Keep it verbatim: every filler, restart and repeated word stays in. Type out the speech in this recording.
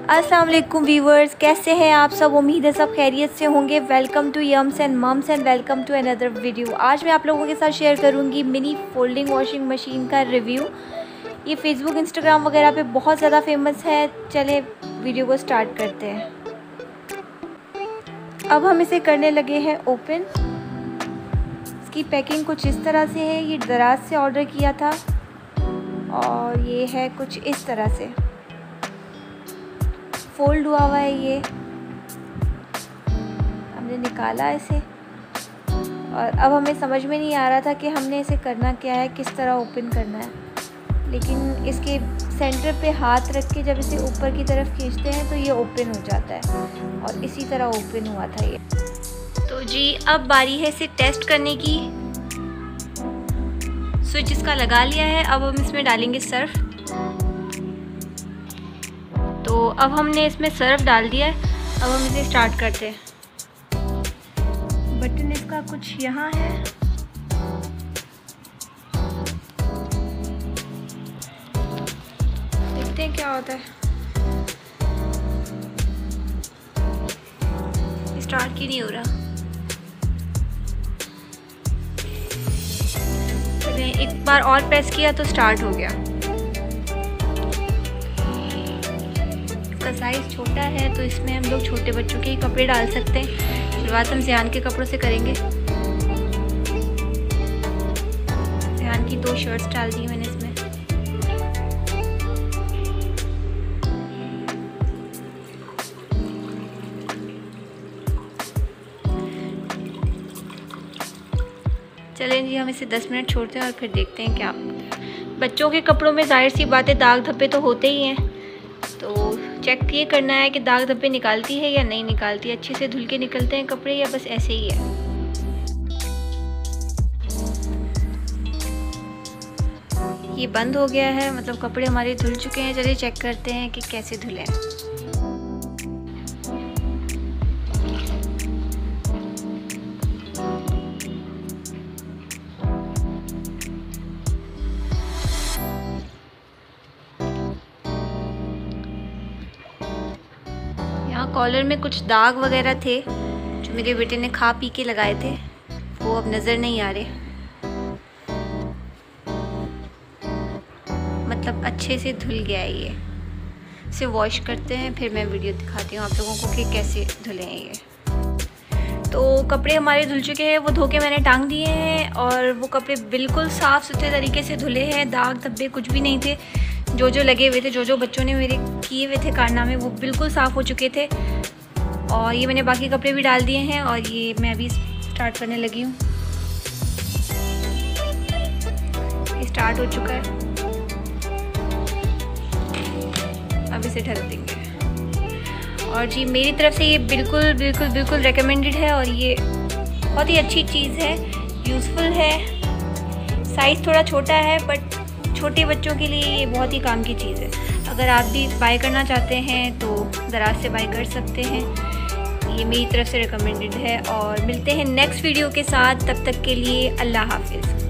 अस्सलाम वालेकुम व्यूवर्स, कैसे हैं आप सब। उम्मीद है सब खैरियत से होंगे। Welcome to Yums and Mums and welcome to another video. आज मैं आप लोगों के साथ शेयर करूंगी मिनी फोल्डिंग वॉशिंग मशीन का रिव्यू। ये फेसबुक इंस्टाग्राम वगैरह पे बहुत ज़्यादा फेमस है। चले वीडियो को स्टार्ट करते हैं। अब हम इसे करने लगे हैं ओपन। इसकी पैकिंग कुछ इस तरह से है। ये दराज से ऑर्डर किया था और ये है कुछ इस तरह से फोल्ड हुआ हुआ है। ये हमने निकाला इसे और अब हमें समझ में नहीं आ रहा था कि हमने इसे करना क्या है, किस तरह ओपन करना है। लेकिन इसके सेंटर पे हाथ रख के जब इसे ऊपर की तरफ खींचते हैं तो ये ओपन हो जाता है और इसी तरह ओपन हुआ था ये। तो जी अब बारी है इसे टेस्ट करने की। स्विच इसका लगा लिया है। अब हम इसमें डालेंगे सर्फ। तो अब हमने इसमें सर्फ डाल दिया है। अब हम इसे स्टार्ट करते हैं। बटन इसका कुछ यहाँ है। देखते हैं क्या होता है। स्टार्ट क्यों नहीं हो रहा। मैंने एक बार और प्रेस किया तो स्टार्ट हो गया। इसका साइज़ छोटा है तो इसमें हम लोग छोटे बच्चों के ही कपड़े डाल सकते हैं। शुरुआत हम ज़ियान के कपड़ों से करेंगे। ज़ियान की दो शर्ट्स डाल दी मैंने इसमें। चलें जी, हम इसे दस मिनट छोड़ते हैं और फिर देखते हैं क्या होता है। बच्चों के कपड़ों में जाहिर सी बातें दाग धब्बे तो होते ही हैं। तो चेक ये करना है कि दाग धब्बे निकालती है या नहीं निकालती। अच्छे से धुल के निकलते हैं कपड़े या बस ऐसे ही है। ये बंद हो गया है, मतलब कपड़े हमारे धुल चुके हैं। चलिए चेक करते हैं कि कैसे धुले। कॉलर में कुछ दाग वगैरह थे जो मेरे बेटे ने खा पी के लगाए थे, वो अब नज़र नहीं आ रहे। मतलब अच्छे से धुल गया है ये। इसे वॉश करते हैं फिर मैं वीडियो दिखाती हूँ आप लोगों को कि कैसे धुले हैं ये। तो कपड़े हमारे धुल चुके हैं। वो धो के मैंने टांग दिए हैं और वो कपड़े बिल्कुल साफ़ सुथरे तरीके से धुले हैं। दाग धब्बे कुछ भी नहीं थे। जो जो लगे हुए थे, जो जो बच्चों ने मेरे किए हुए थे कारनामे, वो बिल्कुल साफ़ हो चुके थे। और ये मैंने बाकी कपड़े भी डाल दिए हैं और ये मैं अभी स्टार्ट करने लगी हूँ। ये स्टार्ट हो चुका है। अब इसे ढक देंगे। और जी मेरी तरफ से ये बिल्कुल बिल्कुल बिल्कुल रेकमेंडेड है और ये बहुत ही अच्छी चीज़ है, यूज़फुल है। साइज़ थोड़ा छोटा है बट छोटे बच्चों के लिए ये बहुत ही काम की चीज़ है। अगर आप भी बाय करना चाहते हैं तो दराज से बाय कर सकते हैं। ये मेरी तरफ से रिकमेंडेड है। और मिलते हैं नेक्स्ट वीडियो के साथ। तब तक के लिए अल्लाह हाफिज़।